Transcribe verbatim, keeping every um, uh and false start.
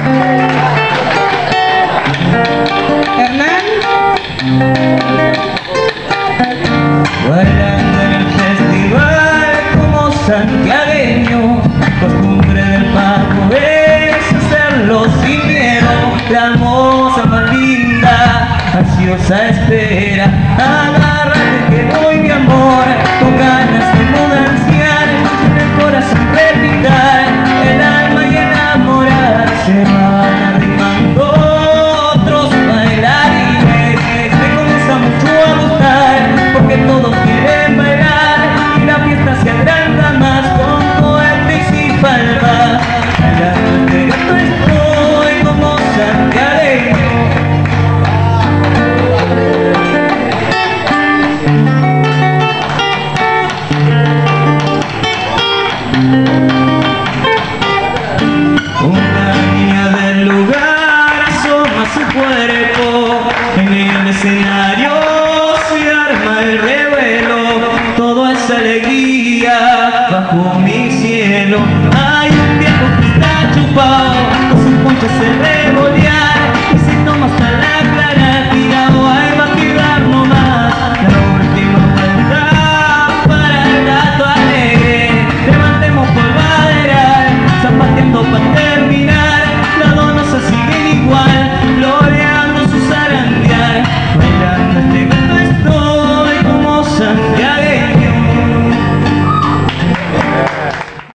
Hernán. Bailando en el festival como santiagueño, costumbre del pago es hacerlo sin miedo. La moza más linda, ansiosa espera, agárrate que voy mi amor, con ganas de mudanciar, el corazón palpitar, el alma y enamorarse van arrimando otros bailarines, me comienza mucho a gustar, porque todos quieren bailar y la fiesta se agranda más con cohetes y palmas. Bailando de gato estoy como santiagueño. Una niña del lugar asoma su cuerpo, en el escenario se arma el revuelo, todo es alegría bajo mi cielo. Hay un viejo que está chupado, con sus ponchos se ve